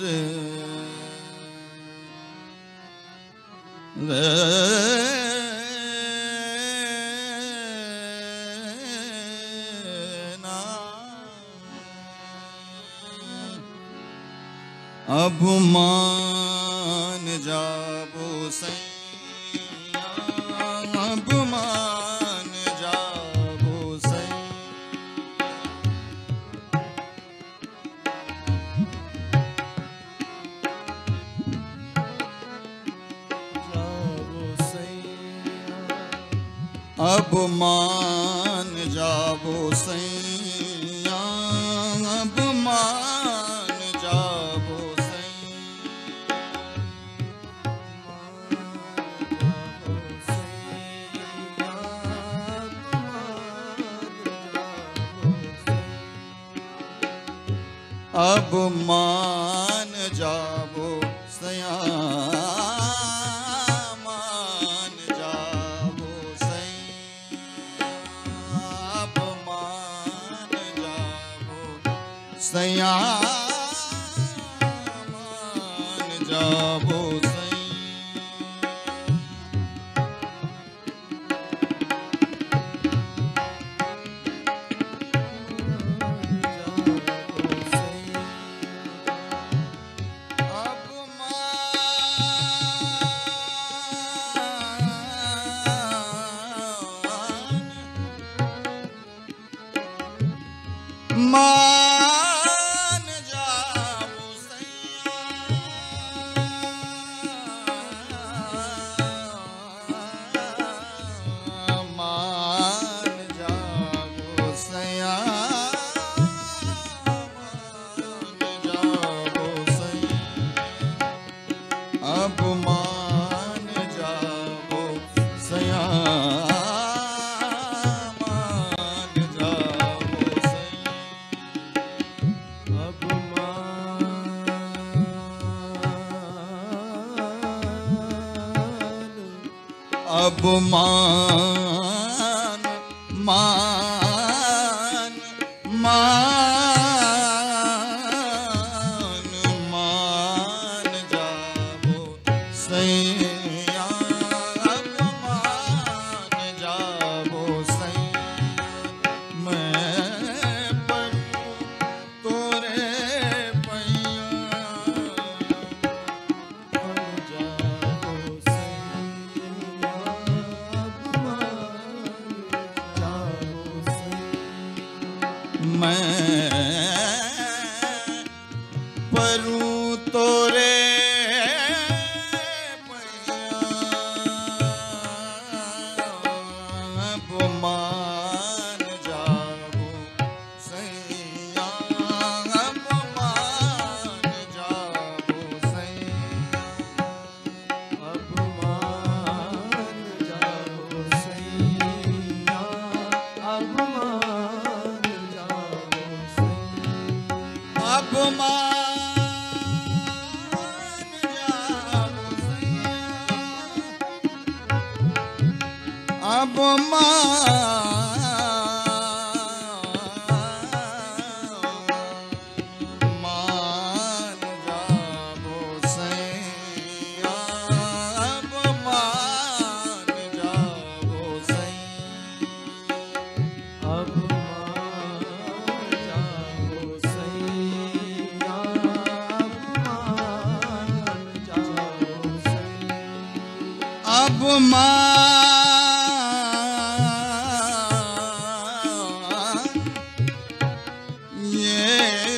अब मान जाबो सैया, अब मान जाबो सैया, अब मान जाबो सैया, अब मान जाबो अब मान जाबो सैया, मान जाबो सैया, अब मान जाबो सैया, मान जाबो मान जाबो सैया, मान जाबो सैया, मान जाबो सैया, अब मान जाबो सैया, अब मान मान मान मान जाबो सैया, अब मान जाबो सैया, मैं पढ़ूं तोरे पैया, मान जाबो मैं परूं तोरे पैया, अब मान जाबो सैया, अब मान जाबो सैया, अब मान जाबो सैया, अब अब मान जाबो सैया, अब मान जाबो सैया, अब मान जाबो सैया, अब अब मान ये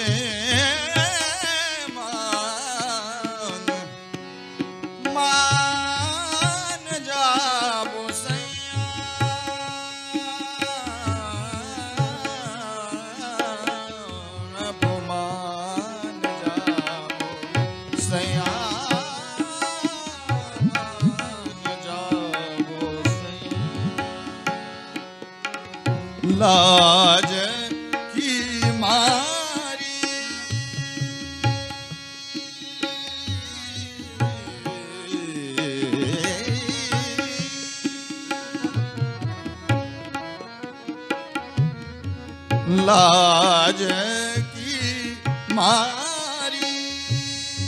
मान जाबो सैया, अब मान जाबो सैया, लाज की मारी लाज की मारी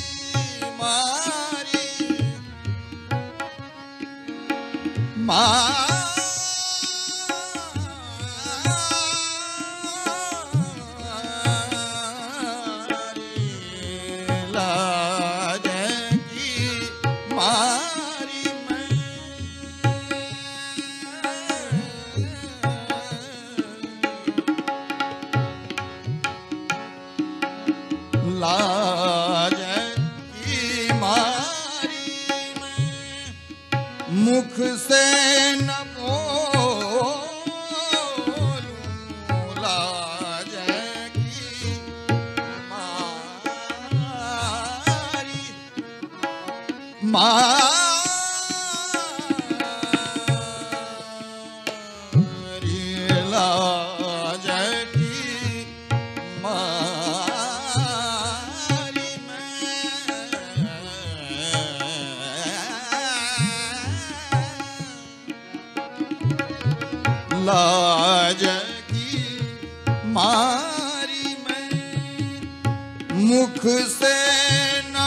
लाज की मारी मैं लाज की मारी मैं मुख से न बोलूं लाज की मारी मारी लाज की मारी मैं लाज की मारी मैं मुख से न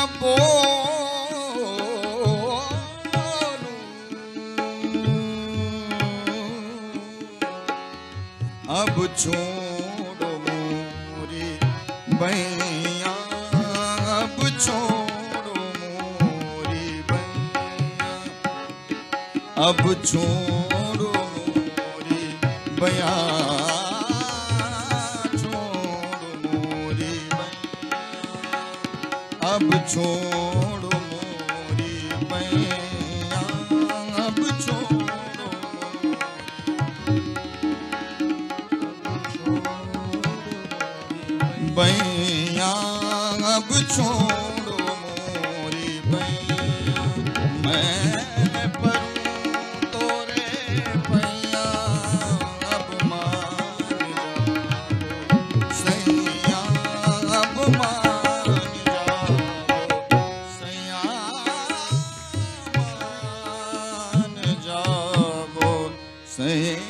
बोलूं अब छोड़ो मोरी बैया अब छोड़ो मोरी बैया अब छोड़ो मोरी बैया छोड़ो मोरी बैया अब छोड़ो मोरी बैया अब छोड़ो बैया अब छोड़ो मोरी बैया मैं परूं तोरे पैया अब मान जाओ सैया अब मान जाओ सैया मान जाओ सैया